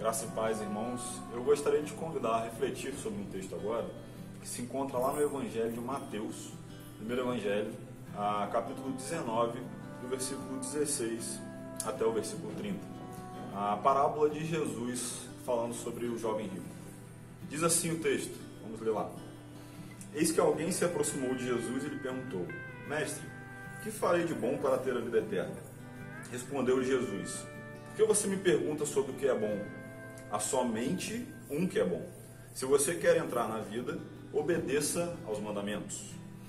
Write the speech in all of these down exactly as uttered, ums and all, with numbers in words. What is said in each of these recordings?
Graça e paz, irmãos. Eu gostaria de te convidar a refletir sobre um texto agora que se encontra lá no Evangelho de Mateus, primeiro Evangelho, a capítulo dezenove, do versículo dezesseis até o versículo trinta. A parábola de Jesus falando sobre o jovem rico. Diz assim o texto, vamos ler lá. Eis que alguém se aproximou de Jesus e lhe perguntou: Mestre, que farei de bom para ter a vida eterna? Respondeu-lhe Jesus: Por que você me pergunta sobre o que é bom? Há somente um que é bom. Se você quer entrar na vida, obedeça aos mandamentos.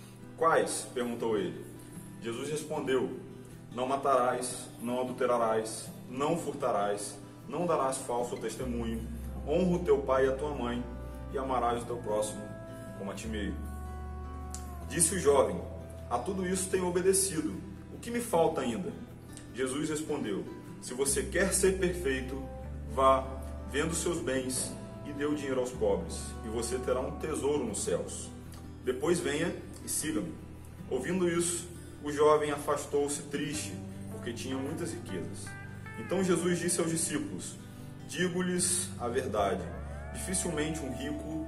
Quais? Perguntou ele. Jesus respondeu: Não matarás, não adulterarás, não furtarás, não darás falso testemunho, honra o teu pai e a tua mãe, e amarás o teu próximo como a ti mesmo. Disse o jovem: A tudo isso tenho obedecido. O que me falta ainda? Jesus respondeu: Se você quer ser perfeito, vá, venda os seus bens e dê o dinheiro aos pobres, e você terá um tesouro nos céus. Depois venha e siga-me. Ouvindo isso, o jovem afastou-se triste, porque tinha muitas riquezas. Então Jesus disse aos discípulos: Digo-lhes a verdade, dificilmente um rico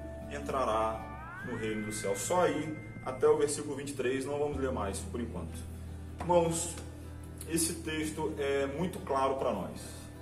entrará no reino do céu. Só aí, até o versículo vinte e três, não vamos ler mais por enquanto. Irmãos, esse texto é muito claro para nós.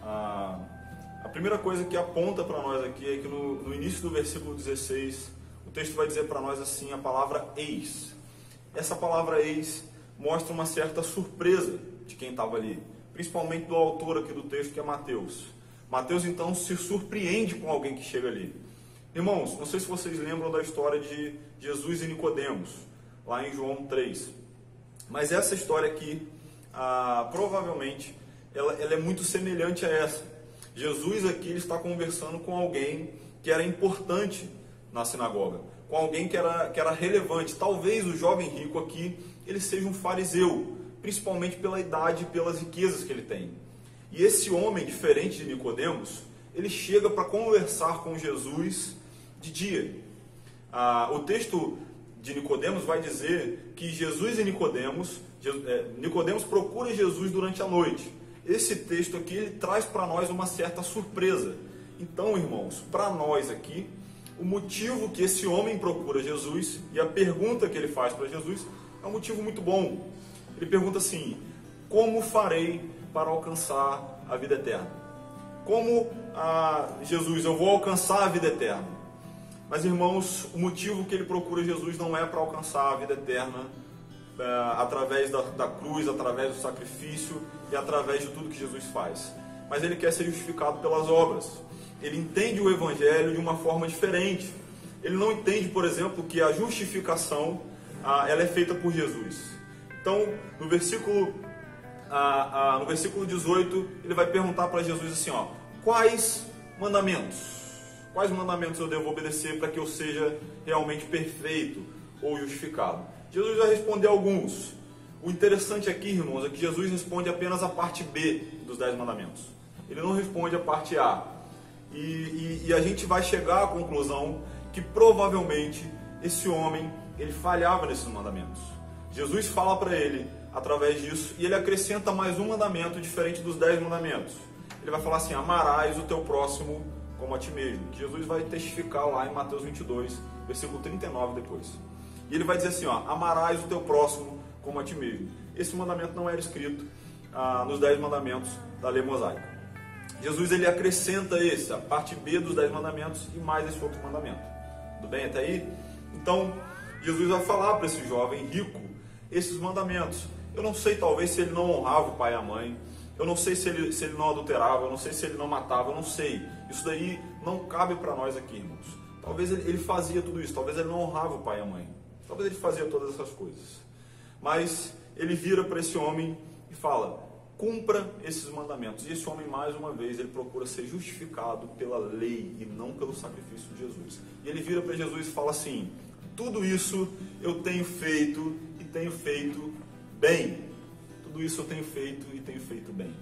A, a primeira coisa que aponta para nós aqui é que no, no início do versículo dezesseis, o texto vai dizer para nós assim a palavra eis. Essa palavra eis mostra uma certa surpresa de quem estava ali, principalmente do autor aqui do texto, que é Mateus. Mateus então se surpreende com alguém que chega ali. Irmãos, não sei se vocês lembram da história de Jesus e Nicodemos, lá em João três. Mas essa história aqui, ah, provavelmente, ela, ela é muito semelhante a essa. Jesus aqui ele está conversando com alguém que era importante na sinagoga, com alguém que era, que era relevante. Talvez o jovem rico aqui, ele seja um fariseu, principalmente pela idade e pelas riquezas que ele tem. E esse homem, diferente de Nicodemos, ele chega para conversar com Jesus de dia. Ah, o texto de Nicodemos vai dizer que Jesus e Nicodemos, é, Nicodemos procura Jesus durante a noite. Esse texto aqui ele traz para nós uma certa surpresa. Então, irmãos, para nós aqui, o motivo que esse homem procura Jesus e a pergunta que ele faz para Jesus é um motivo muito bom. Ele pergunta assim: como farei para alcançar a vida eterna? Como, ah, Jesus, eu vou alcançar a vida eterna? Mas, irmãos, o motivo que ele procura Jesus não é para alcançar a vida eterna é, através da, da cruz, através do sacrifício e através de tudo que Jesus faz. Mas ele quer ser justificado pelas obras. Ele entende o Evangelho de uma forma diferente. Ele não entende, por exemplo, que a justificação ah, ela é feita por Jesus. Então, no versículo, ah, ah, no versículo dezoito, ele vai perguntar para Jesus assim, ó, quais mandamentos? Quais mandamentos eu devo obedecer para que eu seja realmente perfeito ou justificado? Jesus vai responder alguns. O interessante aqui, irmãos, é que Jesus responde apenas a parte B dos dez mandamentos. Ele não responde a parte A. E, e, e a gente vai chegar à conclusão que provavelmente esse homem, ele falhava nesses mandamentos. Jesus fala para ele através disso e ele acrescenta mais um mandamento diferente dos dez mandamentos. Ele vai falar assim: amarás o teu próximo como a ti mesmo, que Jesus vai testificar lá em Mateus vinte e dois, versículo trinta e nove depois. E ele vai dizer assim, ó, amarás o teu próximo como a ti mesmo. Esse mandamento não era escrito ah, nos dez mandamentos da lei mosaica. Jesus ele acrescenta esse, a parte B dos dez mandamentos e mais esse outro mandamento. Tudo bem até aí? Então, Jesus vai falar para esse jovem rico esses mandamentos. Eu não sei, talvez, se ele não honrava o pai e a mãe. Eu não sei se ele, se ele não adulterava, eu não sei se ele não matava, eu não sei. Isso daí não cabe para nós aqui, irmãos. Talvez ele, ele fazia tudo isso, talvez ele não honrava o pai e a mãe. Talvez ele fazia todas essas coisas. Mas ele vira para esse homem e fala, cumpra esses mandamentos. E esse homem, mais uma vez, ele procura ser justificado pela lei e não pelo sacrifício de Jesus. E ele vira para Jesus e fala assim, tudo isso eu tenho feito e tenho feito bem. Tudo isso eu tenho feito e tenho feito bem.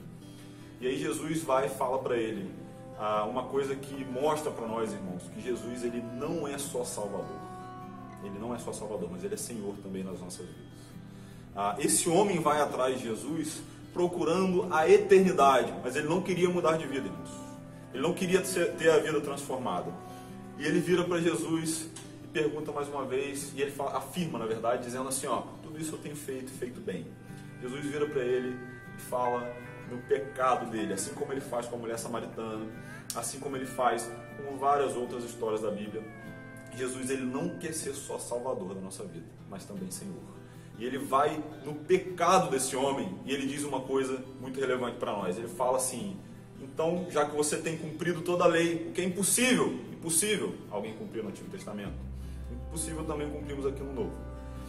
E aí Jesus vai e fala para ele ah, uma coisa que mostra para nós, irmãos, que Jesus ele não é só Salvador. Ele não é só Salvador, mas ele é Senhor também nas nossas vidas. Ah, esse homem vai atrás de Jesus procurando a eternidade, mas ele não queria mudar de vida, irmãos. Ele não queria ter a vida transformada. E ele vira para Jesus e pergunta mais uma vez, e ele fala, afirma, na verdade, dizendo assim, ó, tudo isso eu tenho feito, feito bem. Jesus vira para ele e fala no pecado dele, assim como ele faz com a mulher samaritana, assim como ele faz com várias outras histórias da Bíblia. Jesus, ele não quer ser só salvador da nossa vida, mas também Senhor. E ele vai no pecado desse homem e ele diz uma coisa muito relevante para nós. Ele fala assim, então, já que você tem cumprido toda a lei, o que é impossível, impossível alguém cumprir no Antigo Testamento, impossível também cumprimos aqui no Novo.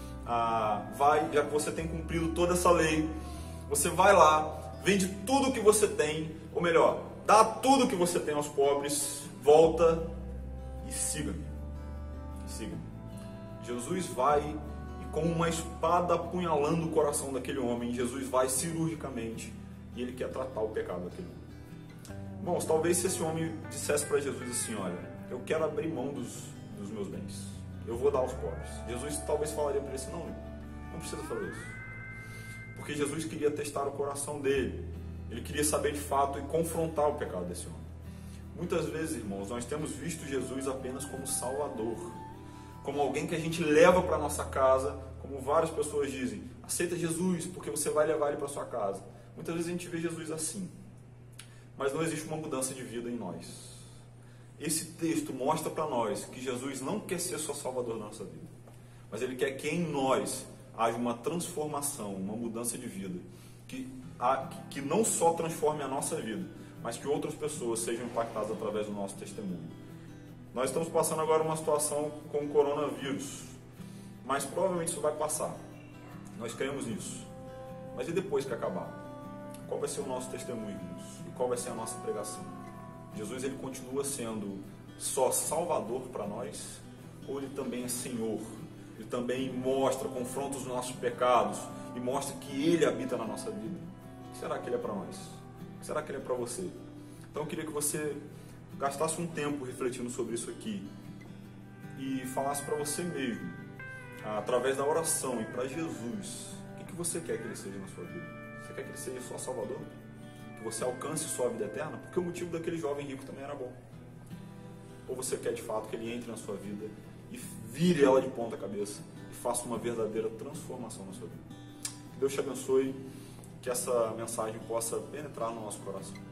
Ah, vai, já que você tem cumprido toda essa lei, você vai lá, vende tudo que você tem, ou melhor, dá tudo que você tem aos pobres, volta e siga-me. Siga-me. Jesus vai e com uma espada apunhalando o coração daquele homem, Jesus vai cirurgicamente e ele quer tratar o pecado daquele homem. Irmãos, talvez se esse homem dissesse para Jesus assim, olha, eu quero abrir mão dos, dos meus bens, eu vou dar aos pobres. Jesus talvez falaria para ele assim, não, não precisa fazer isso. Porque Jesus queria testar o coração dele. Ele queria saber de fato e confrontar o pecado desse homem. Muitas vezes, irmãos, nós temos visto Jesus apenas como Salvador, como alguém que a gente leva para nossa casa, como várias pessoas dizem, aceita Jesus porque você vai levar ele para sua casa. Muitas vezes a gente vê Jesus assim, mas não existe uma mudança de vida em nós. Esse texto mostra para nós que Jesus não quer ser só Salvador da nossa vida, mas Ele quer que em nós haja uma transformação, uma mudança de vida, que, que não só transforme a nossa vida, mas que outras pessoas sejam impactadas através do nosso testemunho. Nós estamos passando agora uma situação com o coronavírus, mas provavelmente isso vai passar. Nós cremos nisso. Mas e depois que acabar? Qual vai ser o nosso testemunho, irmãos? E qual vai ser a nossa pregação? Jesus, ele continua sendo só Salvador para nós? Ou ele também é Senhor? Ele também mostra, confronta os nossos pecados e mostra que ele habita na nossa vida? O que será que ele é para nós? O que será que ele é para você? Então eu queria que você gastasse um tempo refletindo sobre isso aqui e falasse para você mesmo, através da oração e para Jesus, o que você quer que ele seja na sua vida? Você quer que ele seja só Salvador? Que você alcance sua vida eterna? Porque o motivo daquele jovem rico também era bom. Ou você quer de fato que ele entre na sua vida e vire ela de ponta cabeça e faça uma verdadeira transformação na sua vida? Que Deus te abençoe, que essa mensagem possa penetrar no nosso coração.